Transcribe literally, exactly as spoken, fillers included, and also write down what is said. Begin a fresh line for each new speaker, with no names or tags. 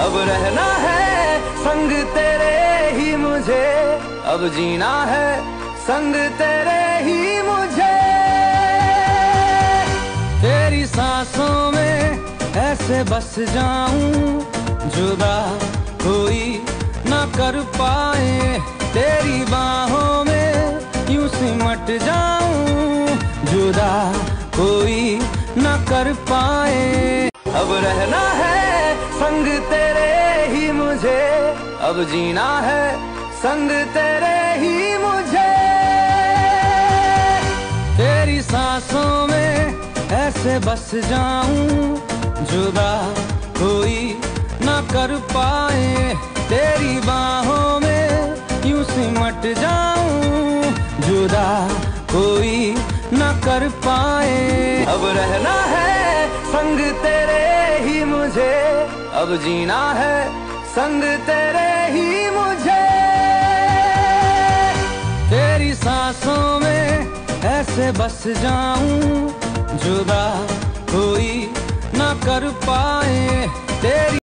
अब रहना है संग तेरे ही मुझे, अब जीना है संग तेरे ही मुझे। तेरी सांसों में ऐसे बस जाऊं, जुदा कोई ना कर पाए। तेरी बाहों में यूं सिमट जाऊं, जुदा कोई ना कर पाए। अब रहना है संग तेरे ही मुझे, अब जीना है संग तेरे ही मुझे। तेरी सांसों में ऐसे बस जाऊं, जुदा कोई ना कर पाए। तेरी बाहों में यूं सिमट जाऊं, जुदा कोई ना कर पाए। अब रहना है संग तेरे ही मुझे, अब जीना है संग तेरे ही मुझे। तेरी सांसों में ऐसे बस जाऊं, जुदा कोई ना कर पाए।